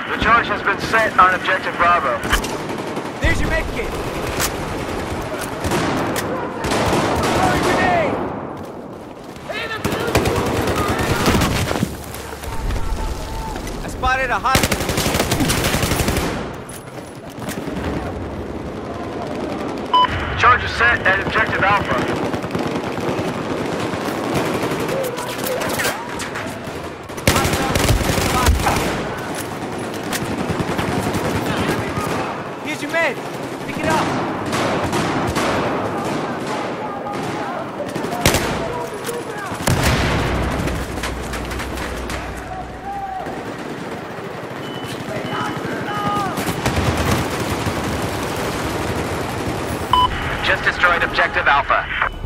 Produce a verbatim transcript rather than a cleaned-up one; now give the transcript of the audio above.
The charge has been set on Objective Bravo. There's your medkit. Throwing grenade! I spotted a hostage. Charge is set at Objective Alpha. Here's your med. Pick it up. Just destroyed Objective Alpha.